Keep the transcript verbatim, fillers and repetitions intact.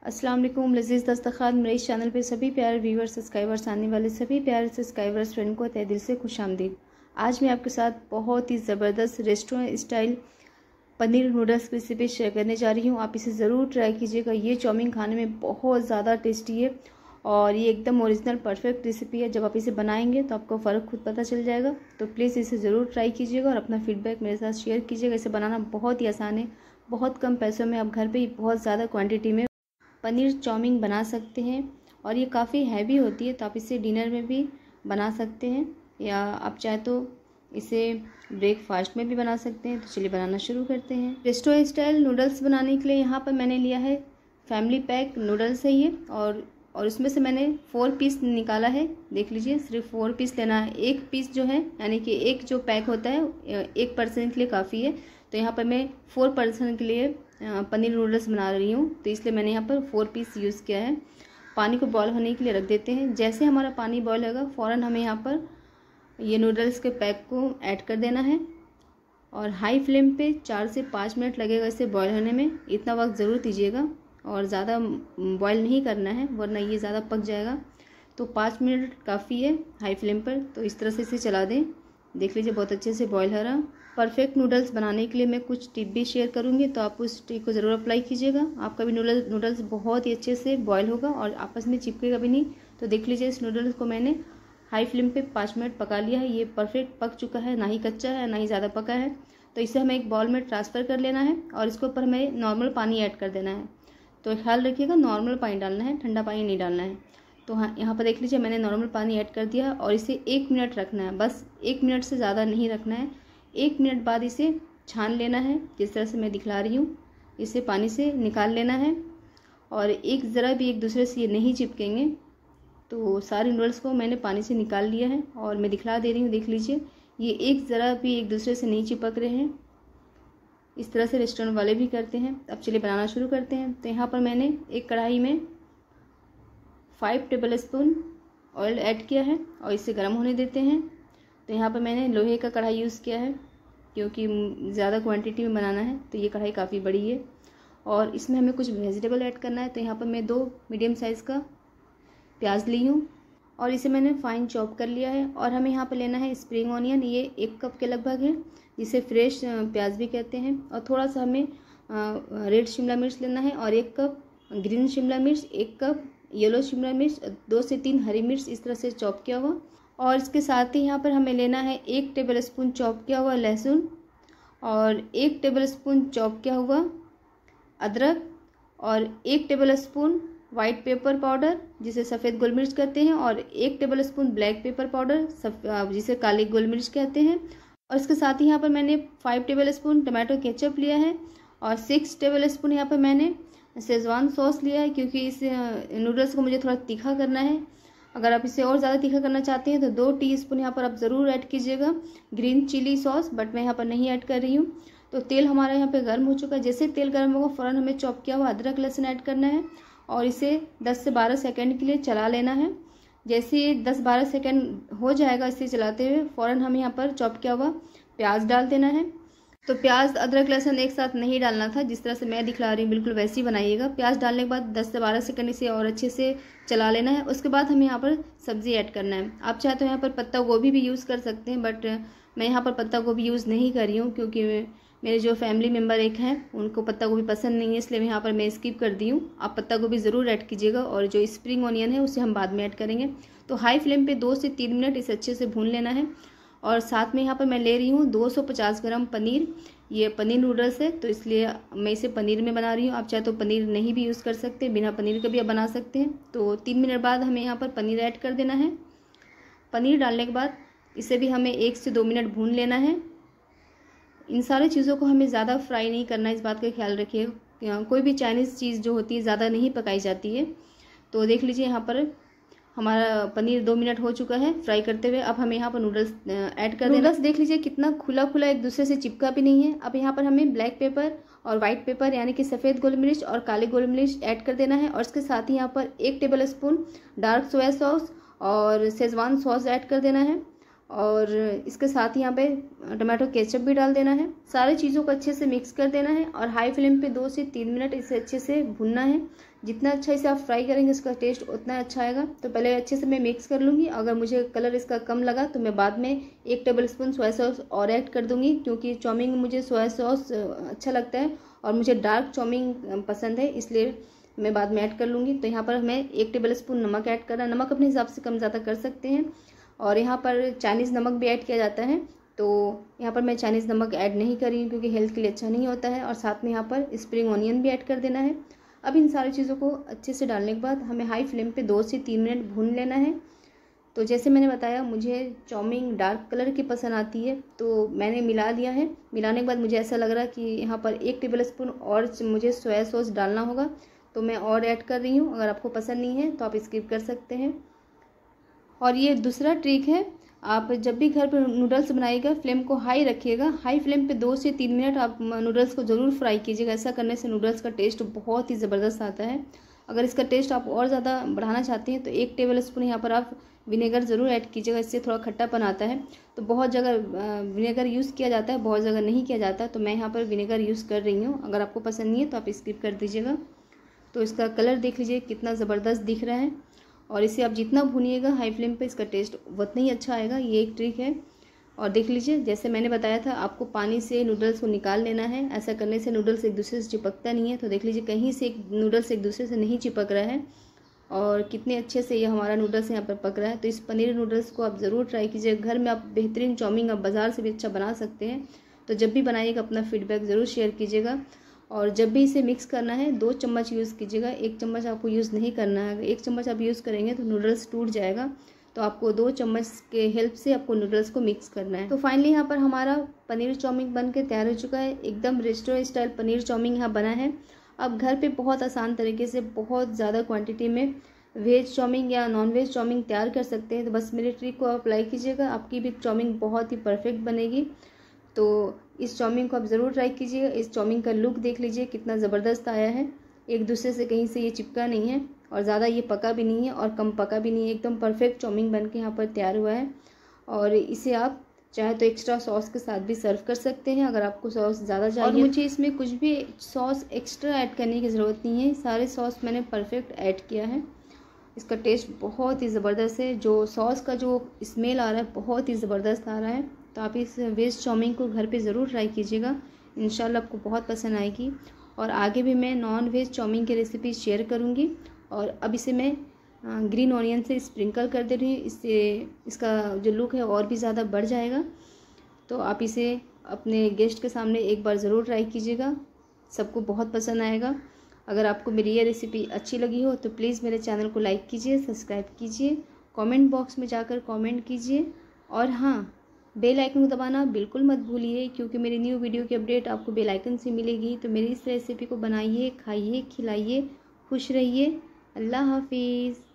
अस्सलाम वालेकुम लजीज़ दस्तरखान। मेरे इस चैनल पे सभी प्यारे व्यूअर्स सब्सक्राइबर्स आने वाले सभी प्यारे सब्सक्राइबर्स फ्रेंड को तहे दिल से खुशामदीद। आज मैं आपके साथ बहुत ही ज़बरदस्त रेस्टोरेंट स्टाइल पनीर नूडल्स की रेसिपी शेयर करने जा रही हूँ। आप इसे ज़रूर ट्राई कीजिएगा। ये चाउमीन खाने में बहुत ज़्यादा टेस्टी है और ये एकदम ओरिजिनल परफेक्ट रेसिपी है। जब आप इसे बनाएंगे तो आपको फ़र्क खुद पता चल जाएगा। तो प्लीज़ इसे ज़रूर ट्राई कीजिएगा और अपना फीडबैक मेरे साथ शेयर कीजिएगा। इसे बनाना बहुत ही आसान है। बहुत कम पैसों में आप घर पे ही बहुत ज़्यादा क्वांटिटी में पनीर चाउमीन बना सकते हैं और ये काफ़ी हैवी होती है, तो आप इसे डिनर में भी बना सकते हैं या आप चाहे तो इसे ब्रेकफास्ट में भी बना सकते हैं। तो चलिए बनाना शुरू करते हैं। रेस्टोरेंट स्टाइल नूडल्स बनाने के लिए यहाँ पर मैंने लिया है फैमिली पैक नूडल्स है ये और और उसमें से मैंने फोर पीस निकाला है। देख लीजिए, सिर्फ फोर पीस लेना है। एक पीस जो है यानी कि एक जो पैक होता है एक पर्सन के लिए काफ़ी है। तो यहाँ पर मैं फोर पर्सन के लिए पनीर नूडल्स बना रही हूँ, तो इसलिए मैंने यहाँ पर फोर पीस यूज़ किया है। पानी को बॉयल होने के लिए रख देते हैं। जैसे हमारा पानी बॉयल होगा फ़ौरन हमें यहाँ पर ये नूडल्स के पैक को ऐड कर देना है और हाई फ्लेम पे चार से पाँच मिनट लगेगा इसे बॉयल होने में। इतना वक्त ज़रूर दीजिएगा और ज़्यादा बॉयल नहीं करना है वरना ये ज़्यादा पक जाएगा। तो पाँच मिनट काफ़ी है हाई फ्लेम पर। तो इस तरह से इसे चला दें। देख लीजिए बहुत अच्छे से बॉयल हो रहा। परफेक्ट नूडल्स बनाने के लिए मैं कुछ टिप भी शेयर करूंगी, तो आप उस टिप को ज़रूर अप्लाई कीजिएगा। आपका भी नूडल्स नूडल्स बहुत ही अच्छे से बॉयल होगा और आपस में चिपकेगा भी नहीं। तो देख लीजिए, इस नूडल्स को मैंने हाई फ्लेम पे पाँच मिनट पका लिया है। ये परफेक्ट पक चुका है, ना ही कच्चा है ना ही ज़्यादा पका है। तो इसे हमें एक बाउल में ट्रांसफ़र कर लेना है और इसके ऊपर हमें नॉर्मल पानी ऐड कर देना है। तो ख्याल रखिएगा नॉर्मल पानी डालना है, ठंडा पानी नहीं डालना है। तो हाँ, यहाँ पर देख लीजिए मैंने नॉर्मल पानी ऐड कर दिया और इसे एक मिनट रखना है, बस एक मिनट से ज़्यादा नहीं रखना है। एक मिनट बाद इसे छान लेना है, जिस तरह से मैं दिखला रही हूँ। इसे पानी से निकाल लेना है और एक ज़रा भी एक दूसरे से ये नहीं चिपकेंगे। तो सारे नूडल्स को मैंने पानी से निकाल लिया है और मैं दिखला दे रही हूँ। देख लीजिए, ये एक ज़रा भी एक दूसरे से नहीं चिपक रहे हैं। इस तरह से रेस्टोरेंट वाले भी करते हैं। अब चलिए बनाना शुरू करते हैं। तो यहाँ पर मैंने एक कढ़ाई में five tablespoon oil add किया है और इसे गर्म होने देते हैं। तो यहाँ पर मैंने लोहे का कढ़ाई यूज़ किया है क्योंकि ज़्यादा क्वांटिटी में बनाना है। तो ये कढ़ाई काफ़ी बड़ी है और इसमें हमें कुछ वेजिटेबल ऐड करना है। तो यहाँ पर मैं दो मीडियम साइज़ का प्याज ली हूँ और इसे मैंने फाइन चॉप कर लिया है। और हमें यहाँ पर लेना है स्प्रिंग ऑनियन, ये एक कप के लगभग है, जिसे फ्रेश प्याज भी कहते हैं। और थोड़ा सा हमें रेड शिमला मिर्च लेना है और एक कप ग्रीन शिमला मिर्च, एक कप येलो शिमला मिर्च, दो से तीन हरी मिर्च इस तरह से चॉप किया हुआ। और इसके साथ ही यहाँ पर हमें लेना है एक टेबल स्पून चॉप किया हुआ लहसुन और एक टेबल स्पून चॉप किया हुआ अदरक और एक tablespoon white pepper powder जिसे सफ़ेद गोल मिर्च कहते हैं और एक tablespoon black pepper powder जिसे काली गोल मिर्च कहते हैं। और इसके साथ ही यहाँ पर मैंने five tablespoon tomato ketchup लिया है और सिक्स टेबल स्पून यहाँ पर मैंने शेजवान सॉस लिया है क्योंकि इस नूडल्स को मुझे थोड़ा तीखा करना है। अगर आप इसे और ज़्यादा तीखा करना चाहते हैं तो दो टीस्पून यहाँ पर आप ज़रूर ऐड कीजिएगा ग्रीन चिली सॉस, बट मैं यहाँ पर नहीं ऐड कर रही हूँ। तो तेल हमारा यहाँ पे गर्म हो चुका है। जैसे तेल गर्म होगा फ़ौरन हमें चॉप किया हुआ अदरक लहसुन ऐड करना है और इसे दस से बारह सेकेंड के लिए चला लेना है। जैसे दस बारह सेकेंड हो जाएगा इसे चलाते हुए फ़ौरन हमें यहाँ पर चॉप किया हुआ प्याज डाल देना है। तो प्याज अदरक लहसुन एक साथ नहीं डालना था, जिस तरह से मैं दिखला रही हूँ बिल्कुल वैसे ही बनाइएगा। प्याज डालने के बाद दस से बारह सेकंड इसे और अच्छे से चला लेना है। उसके बाद हमें यहाँ पर सब्ज़ी ऐड करना है। आप चाहे तो यहाँ पर पत्ता गोभी भी यूज़ कर सकते हैं, बट मैं यहाँ पर पत्ता गोभी यूज़ नहीं कर रही हूँ क्योंकि मेरे जो फैमिली मेम्बर एक हैं उनको पत्ता गोभी पसंद नहीं है, इसलिए मैं यहाँ पर मैं स्किप कर दी हूँ। आप पत्ता गोभी ज़रूर ऐड कीजिएगा और जो स्प्रिंग ऑनियन है उसे हम बाद में ऐड करेंगे। तो हाई फ्लेम पर दो से तीन मिनट इसे अच्छे से भून लेना है। और साथ में यहाँ पर मैं ले रही हूँ दो सौ पचास ग्राम पनीर। ये पनीर नूडल्स है तो इसलिए मैं इसे पनीर में बना रही हूँ। आप चाहे तो पनीर नहीं भी यूज़ कर सकते, बिना पनीर का भी आप बना सकते हैं। तो तीन मिनट बाद हमें यहाँ पर पनीर ऐड कर देना है। पनीर डालने के बाद इसे भी हमें एक से दो मिनट भून लेना है। इन सारी चीज़ों को हमें ज़्यादा फ्राई नहीं करना है, इस बात का ख्याल रखिए। कोई भी चाइनीज़ चीज़ जो होती है ज़्यादा नहीं पकाई जाती है। तो देख लीजिए यहाँ पर हमारा पनीर दो मिनट हो चुका है फ्राई करते हुए। अब हमें यहाँ पर नूडल्स ऐड कर देना। नूडल्स देख लीजिए कितना खुला खुला, एक दूसरे से चिपका भी नहीं है। अब यहाँ पर हमें ब्लैक पेपर और वाइट पेपर यानी कि सफ़ेद गोल मिर्च और काले गोल मिर्च ऐड कर देना है। और इसके साथ ही यहाँ पर एक tablespoon dark soya sauce और शेजवान सॉस ऐड कर देना है। और इसके साथ यहाँ पे टमाटो केचप भी डाल देना है। सारी चीज़ों को अच्छे से मिक्स कर देना है और हाई फ्लेम पे दो से तीन मिनट इसे अच्छे से भुनना है। जितना अच्छा इसे आप फ्राई करेंगे इसका टेस्ट उतना अच्छा आएगा। तो पहले अच्छे से मैं मिक्स कर लूँगी। अगर मुझे कलर इसका कम लगा तो मैं बाद में एक टेबल स्पून सोया सॉस और ऐड कर दूँगी, क्योंकि चाउमीन में मुझे सोया सॉस अच्छा लगता है और मुझे डार्क चाउमीन पसंद है, इसलिए मैं बाद में ऐड कर लूँगी। तो यहाँ पर मैं एक टेबल स्पून नमक ऐड कर रहा है। नमक अपने हिसाब से कम ज़्यादा कर सकते हैं। और यहाँ पर चाइनीज़ नमक भी ऐड किया जाता है, तो यहाँ पर मैं चाइनीज़ नमक ऐड नहीं कर रही हूँ क्योंकि हेल्थ के लिए अच्छा नहीं होता है। और साथ में यहाँ पर स्प्रिंग ऑनियन भी ऐड कर देना है। अब इन सारी चीज़ों को अच्छे से डालने के बाद हमें हाई फ्लेम पे दो से तीन मिनट भून लेना है। तो जैसे मैंने बताया, मुझे चाउमीन डार्क कलर की पसंद आती है, तो मैंने मिला दिया है। मिलाने के बाद मुझे ऐसा लग रहा है कि यहाँ पर एक टेबल स्पून और मुझे सोया सॉस डालना होगा, तो मैं और ऐड कर रही हूँ। अगर आपको पसंद नहीं है तो आप स्किप कर सकते हैं। और ये दूसरा ट्रिक है, आप जब भी घर पर नूडल्स बनाइएगा फ्लेम को हाई रखिएगा। हाई फ्लेम पे दो से तीन मिनट आप नूडल्स को ज़रूर फ्राई कीजिएगा। ऐसा करने से नूडल्स का टेस्ट बहुत ही ज़बरदस्त आता है। अगर इसका टेस्ट आप और ज़्यादा बढ़ाना चाहते हैं तो एक टेबल स्पून यहाँ पर आप विनेगर ज़रूर ऐड कीजिएगा, इससे थोड़ा खट्टापन आता है। तो बहुत जगह विनेगर यूज़ किया जाता है, बहुत जगह नहीं किया जाता, तो मैं यहाँ पर विनेगर यूज़ कर रही हूँ। अगर आपको पसंद नहीं है तो आप स्किप कर दीजिएगा। तो इसका कलर देख लीजिए कितना ज़बरदस्त दिख रहा है। और इसे आप जितना भूनिएगा हाई फ्लेम पे इसका टेस्ट उतना ही अच्छा आएगा। ये एक ट्रिक है। और देख लीजिए, जैसे मैंने बताया था, आपको पानी से नूडल्स को निकाल लेना है। ऐसा करने से नूडल्स एक दूसरे से चिपकता नहीं है। तो देख लीजिए, कहीं से एक नूडल्स एक दूसरे से नहीं चिपक रहा है और कितने अच्छे से ये हमारा नूडल्स यहाँ पर पक रहा है। तो इस पनीर नूडल्स को आप ज़रूर ट्राई कीजिए। घर में आप बेहतरीन चाउमीन आप बाज़ार से भी अच्छा बना सकते हैं। तो जब भी बनाइएगा अपना फीडबैक ज़रूर शेयर कीजिएगा। और जब भी इसे मिक्स करना है दो चम्मच यूज़ कीजिएगा, एक चम्मच आपको यूज़ नहीं करना है। अगर एक चम्मच आप यूज़ करेंगे तो नूडल्स टूट जाएगा। तो आपको दो चम्मच के हेल्प से आपको नूडल्स को मिक्स करना है। तो फाइनली यहाँ पर हमारा पनीर चाउमीन बन के तैयार हो चुका है। एकदम रेस्टोरेंट स्टाइल पनीर चाउमीन यहाँ बना है। अब घर पे बहुत आसान तरीके से बहुत ज़्यादा क्वांटिटी में वेज चाउमीन या नॉन वेज चाउमीन तैयार कर सकते हैं। तो बस मेरे ट्रिक को अप्लाई कीजिएगा, आपकी भी चाउमीन बहुत ही परफेक्ट बनेगी। तो इस चाउमीन को आप ज़रूर ट्राई कीजिएगा। इस चाउमीन का लुक देख लीजिए कितना ज़बरदस्त आया है। एक दूसरे से कहीं से ये चिपका नहीं है और ज़्यादा ये पका भी नहीं है और कम पका भी नहीं है। एकदम परफेक्ट चाउमीन बन के यहाँ पर तैयार हुआ है। और इसे आप चाहे तो एक्स्ट्रा सॉस के साथ भी सर्व कर सकते हैं, अगर आपको सॉस ज़्यादा चाहिए। और मुझे इसमें कुछ भी सॉस एक्स्ट्रा ऐड करने की ज़रूरत नहीं है। सारे सॉस मैंने परफेक्ट ऐड किया है। इसका टेस्ट बहुत ही ज़बरदस्त है। जो सॉस का जो स्मेल आ रहा है बहुत ही ज़बरदस्त आ रहा है। तो आप इस वेज चाउमीन को घर पे ज़रूर ट्राई कीजिएगा, इंशाल्लाह आपको बहुत पसंद आएगी। और आगे भी मैं नॉन वेज चाउमीन की रेसिपी शेयर करूँगी। और अब इसे मैं ग्रीन ऑनियन से स्प्रिंकल कर दे रही हूँ, इससे इसका जो लुक है और भी ज़्यादा बढ़ जाएगा। तो आप इसे अपने गेस्ट के सामने एक बार ज़रूर ट्राई कीजिएगा, सबको बहुत पसंद आएगा। अगर आपको मेरी ये रेसिपी अच्छी लगी हो तो प्लीज़ मेरे चैनल को लाइक कीजिए, सब्सक्राइब कीजिए, कमेंट बॉक्स में जाकर कमेंट कीजिए। और हाँ, बेल आइकन को दबाना बिल्कुल मत भूलिए, क्योंकि मेरी न्यू वीडियो की अपडेट आपको बेल आइकन से मिलेगी। तो मेरी इस रेसिपी को बनाइए, खाइए, खिलाइए, खुश रहिए। अल्लाह हाफिज़।